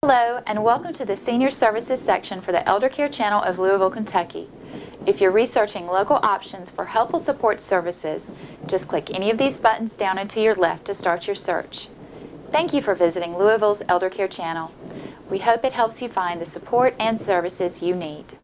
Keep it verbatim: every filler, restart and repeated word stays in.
Hello and welcome to the Senior Services section for the Eldercare channel of Louisville, Kentucky. If you're researching local options for helpful support services, just click any of these buttons down and to your left to start your search. Thank you for visiting Louisville's Eldercare channel. We hope it helps you find the support and services you need.